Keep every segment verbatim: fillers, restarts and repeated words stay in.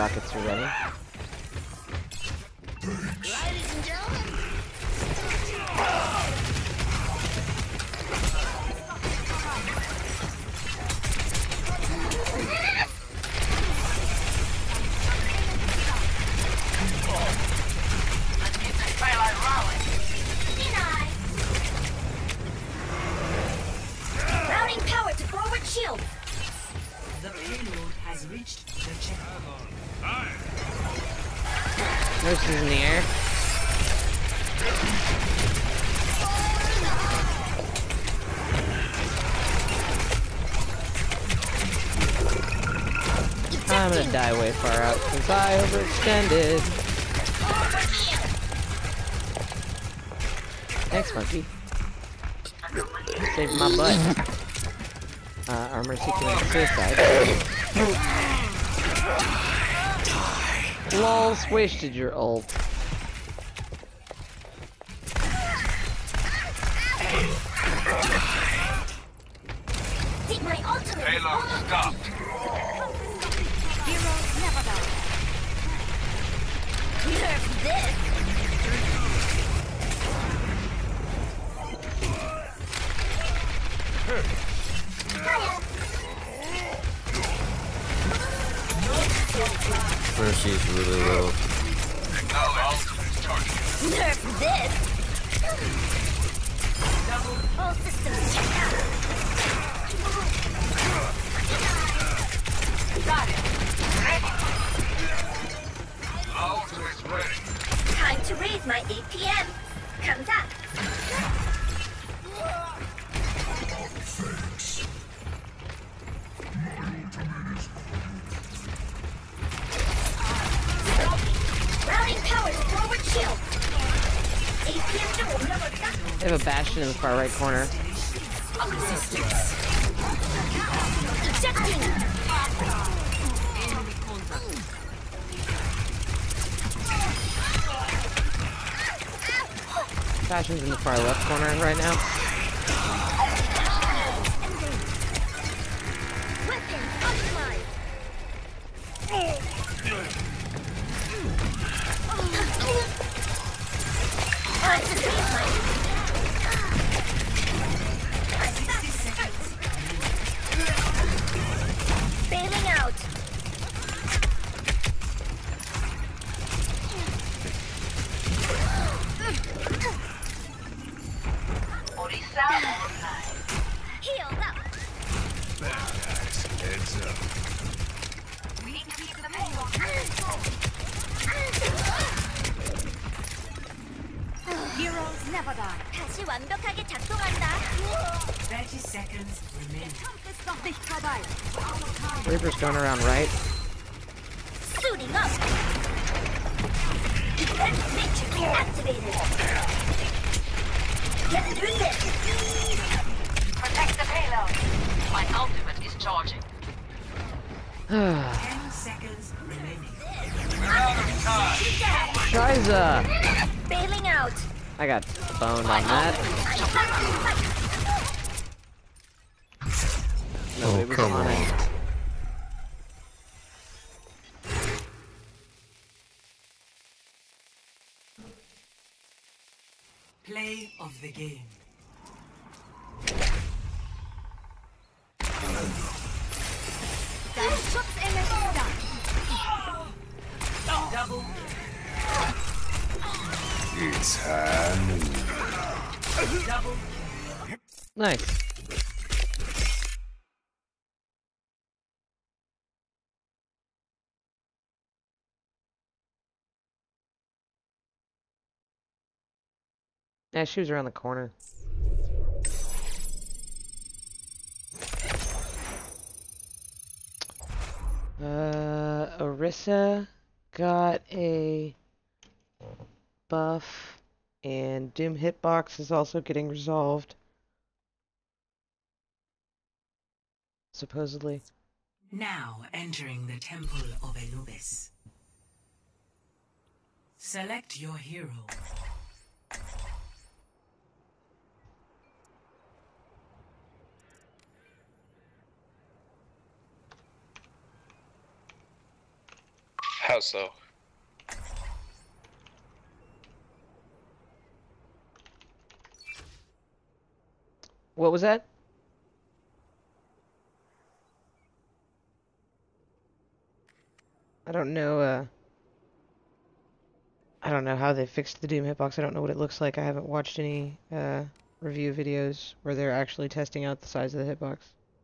rockets are ready. Ladies and gentlemen. Routing power to forward shield. The payload has reached the checkpoint. Nurses in the air. I'm gonna die way far out because I overextended. Thanks, monkey. Saved my butt. Uh, armor seeking suicide. Lol, wasted your ult. Take my ultimate. Payload stopped. Heroes never die. Nerf this. Mercy's really low. Nerf this. All systems checked out. Got it. Ultimate's ready. Time to raise my A P M. Comes up. Routing power to forward shield. A P M double number cut. They have a bastion in the far right corner. Ejecting. Bastion's in the far left corner right now. Weapons optimized. I sustain my bailing out. Healed up. Heads up. We need to keep the payload. Heroes never die. 다시 완벽하게 작동한다. thirty seconds remaining. ist noch nicht vorbei. Reaper's going around right. Suiting up. Defense matrix activated. Get through this. Protect the payload. My ultimate is charging. ten seconds remaining. Shiza! Bailing out. I got boned on that. Nobody Oh, was come on it. on. Play of the game. Double. It's high noon. Double. Nice. Yeah, she was around the corner. Uh, Orisa got a buff, and Doom hitbox is also getting resolved. Supposedly. Now entering the Temple of Anubis. Select your hero. How so? What was that? I don't know, uh... I don't know how they fixed the Doom hitbox. I don't know what it looks like. I haven't watched any, uh, review videos where they're actually testing out the size of the hitbox.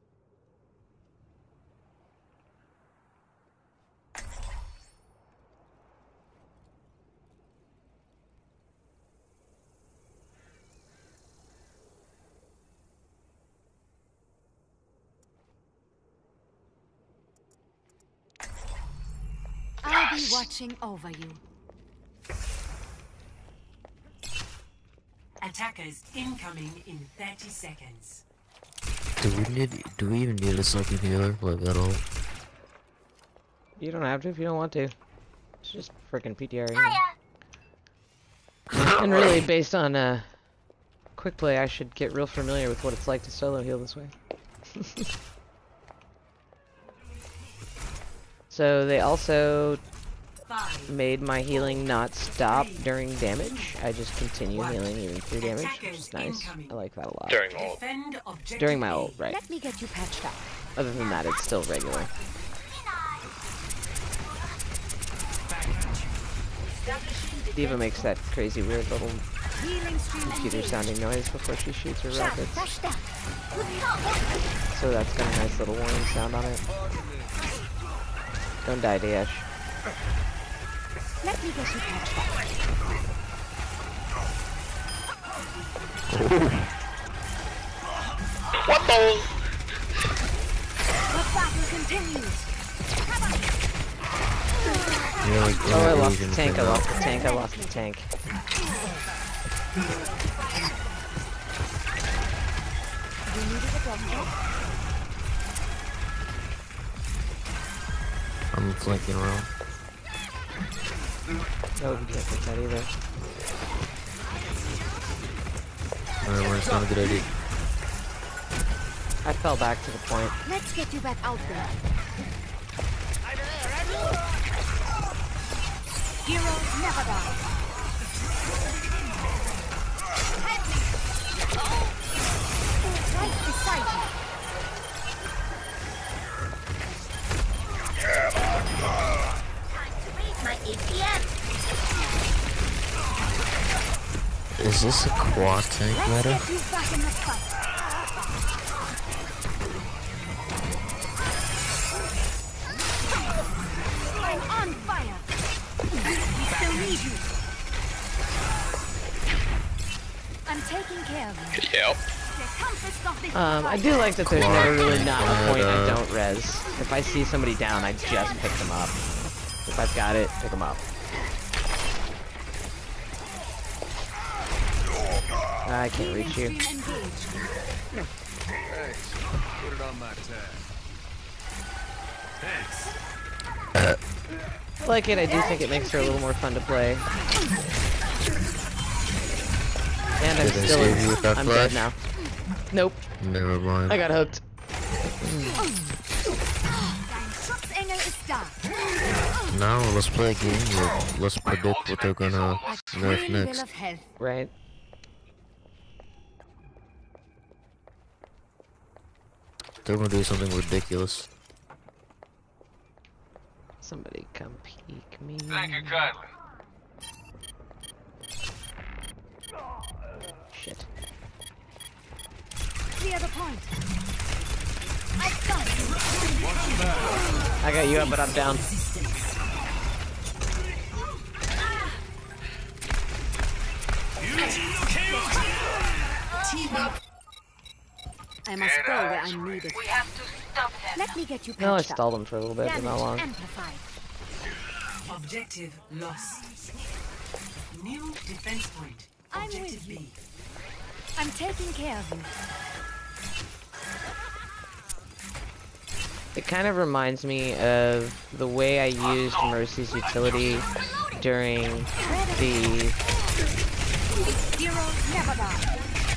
I'll be watching over you. Attackers incoming in thirty seconds. Do we need? Do we even need a second healer, like at all? You don't have to if you don't want to. It's just freaking P T R. And really, based on uh, quick play, I should get real familiar with what it's like to solo heal this way. So they also Five, made my healing not stop three, during damage. I just continue one. healing even through damage, which Attackers is nice. incoming. I like that a lot. During ult. defend objective During my A. ult, right. Let me get you patched up. Other than that, it's still regular. Diva makes that crazy weird little Healing stream computer engaged. sounding noise before she shoots her Shot, rockets. touched down. So that's got a nice little warning sound on it. Don't die, Dash. Let me get you patched up. What the? The battle continues. Yeah, like, Oh, I yeah, lost the Asian tank, I thing. lost the tank, I lost the tank. You needed a doctor? I'm flanking around. No, you can't fix that either. Alright, well, it's not a good idea. I fell back to the point. Let's get you back out there. Heroes never die. Right beside you. Time to raise my A P M. Is this a quad tank Let's meta? get you back in the fight. I'm on fire. We still need you. I'm taking care of you. Yep. The compass of the Um, I do like that there's never really not a point I don't res. If I see somebody down, I just pick them up. If I've got it, pick them up. I can't reach you. Healing stream engaged. Put it on my tab. Thanks. I like it, I do think it makes her a little more fun to play. And I'm Did they still save you with that I'm flash? dead now. Nope, Never mind. I got hooked. Dein Schutzengel ist da. Now let's play a game where let's predict what they're gonna A nerf twin will next. of health. Right. They're gonna do something ridiculous. Somebody come peek me. Thank you kindly. Shit. Clear the point. I've got you. I got you up, but I'm down. Team up. I must go where I'm needed. We have to stop them. Let me get you No, I patched up. stalled him for a little bit, but not Damage long. amplified. Objective lost. New defense point. I'm Objective with you. B. I'm taking care of you. It kind of reminds me of the way I used Mercy's utility during the Heroes never die.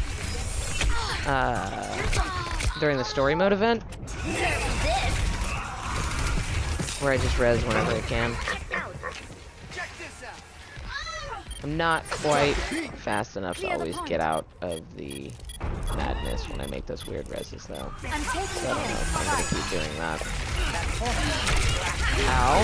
uh, during the story mode event, where I just res whenever I can. Out. I'm not quite fast enough to always get out of the madness when I make those weird reses, though. I'm taking So I don't know if I'm gonna care. keep doing that. Ow.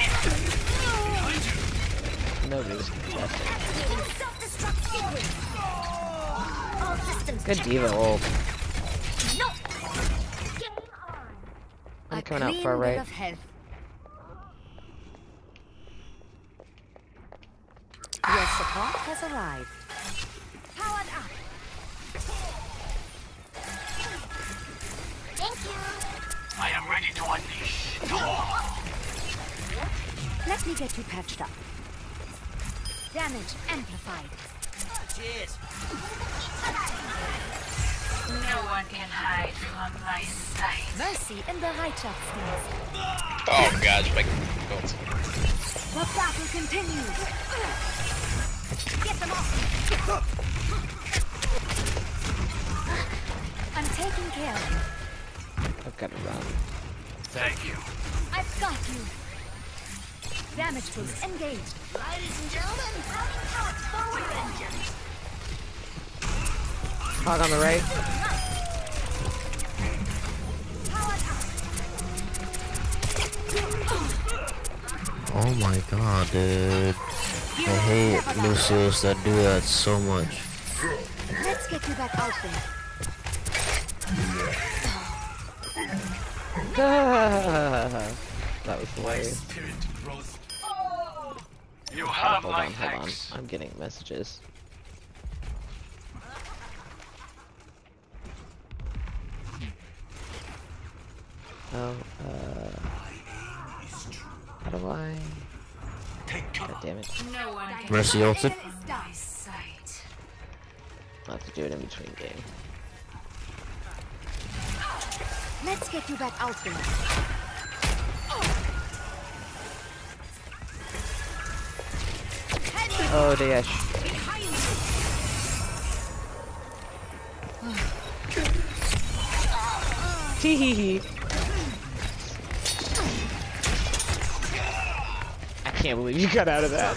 Nobody's contesting. Self-destruct sequence. All systems Good check. diva ult. No. Game on. I'm A coming out clean far bit right. of health. Your support has arrived. Powered up. Thank you. I am ready to unleash. Let me get you patched up. Damage amplified. Cheers. No one can hide from my sight. Mercy in Bereitschaftsdienst. Oh gosh, my God. The battle continues. Get them off. I'm taking care of you. I've got to run. Thank you. I've got you. Damage boost engaged. Ladies and gentlemen, routing pellets forward engines. Hog on the right. Oh my god, dude. I hate Lucius that do that so much. Let's get you back out there. That was hilarious. You have Hold my on, hold on. thanks. I'm getting messages. Oh, uh... how do I... God damn it. No one can Mercy ulted. hide my sight. I'll have to do it in between game. Let's get you back out there. Oh, Daesh. Tee I can't believe you got out of that.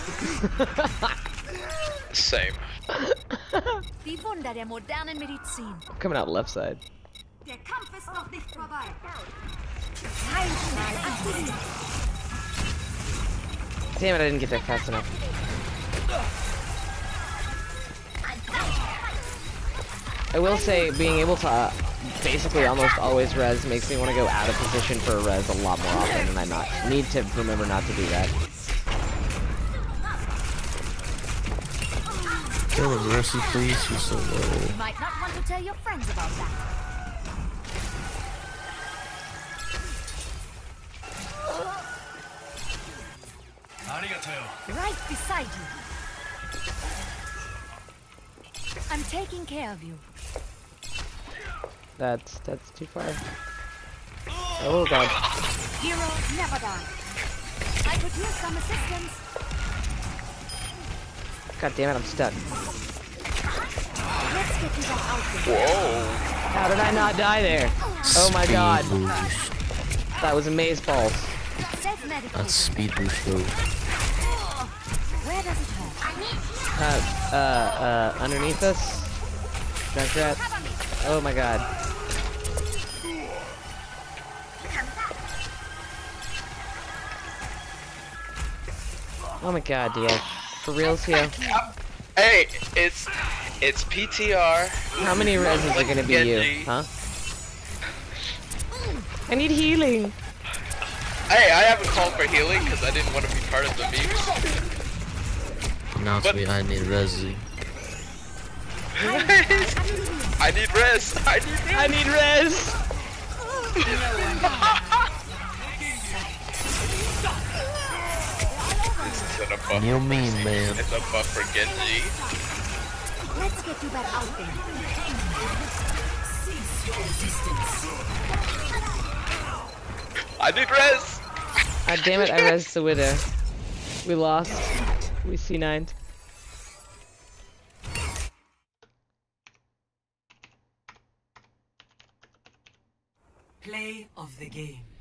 Same. Die Wunder der modernen Medizin. Coming out left side. Der Kampf ist noch nicht vorbei. Heilstrahl aktiviert. Damn it, I didn't get there fast enough. I will say, being able to uh, basically almost always res makes me want to go out of position for a res a lot more often, and I not need to remember not to do that. Kill him, Mercy, please. He's so low. You might not want to tell your friends about that. Right beside you. I'm taking care of you. That's that's too far. Oh god. Heroes never die. I could use some assistance. God damn it, I'm stuck. Let's get you back out there. Whoa. How did I not die there? Oh my god. Speed boost. That was amaze balls. Self-medicated. That's speed boost, though. Where does it hurt? Uh, uh, uh, underneath us? Junkrat? Oh my god. Oh my god, D H. For reals here? Hey, it's it's P T R. How many reses are gonna be you? Genji. Huh? I need healing! Hey, I haven't called for healing because I didn't want to be part of the memes. Now it's But- me, I need Resi. I need rest. I need rest. I need res! This isn't a buff. You mean, man. It's a buff for Genji. Let's get you back out there. I need rest. Ah, damn it, I resed the Widow. We lost. We C nined. Play of the game.